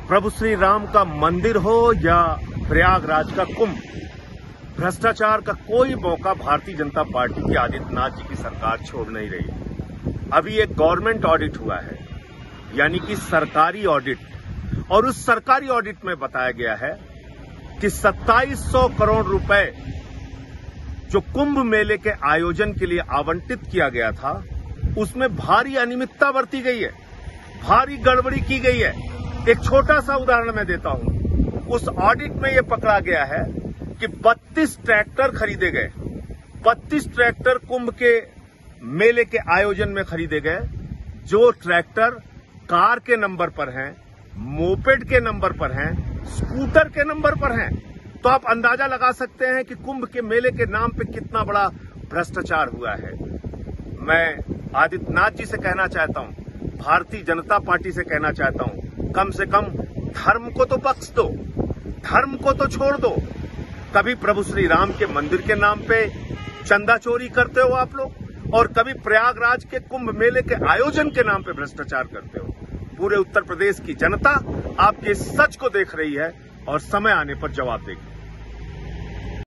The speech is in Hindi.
प्रभु श्री राम का मंदिर हो या प्रयागराज का कुंभ, भ्रष्टाचार का कोई मौका भारतीय जनता पार्टी की आदित्यनाथ जी की सरकार छोड़ नहीं रही। अभी एक गवर्नमेंट ऑडिट हुआ है, यानी कि सरकारी ऑडिट, और उस सरकारी ऑडिट में बताया गया है कि 2700 करोड़ रुपए जो कुंभ मेले के आयोजन के लिए आवंटित किया गया था, उसमें भारी अनियमितता बरती गई है, भारी गड़बड़ी की गई है। एक छोटा सा उदाहरण मैं देता हूं। उस ऑडिट में यह पकड़ा गया है कि 32 ट्रैक्टर खरीदे गए, 32 ट्रैक्टर कुंभ के मेले के आयोजन में खरीदे गए, जो ट्रैक्टर कार के नंबर पर हैं, मोपेड के नंबर पर हैं, स्कूटर के नंबर पर हैं। तो आप अंदाजा लगा सकते हैं कि कुंभ के मेले के नाम पे कितना बड़ा भ्रष्टाचार हुआ है। मैं आदित्यनाथ जी से कहना चाहता हूं, भारतीय जनता पार्टी से कहना चाहता हूं, कम से कम धर्म को तो बख्श दो, धर्म को तो छोड़ दो। कभी प्रभु श्री राम के मंदिर के नाम पे चंदा चोरी करते हो आप लोग, और कभी प्रयागराज के कुंभ मेले के आयोजन के नाम पे भ्रष्टाचार करते हो। पूरे उत्तर प्रदेश की जनता आपके सच को देख रही है और समय आने पर जवाब देगी।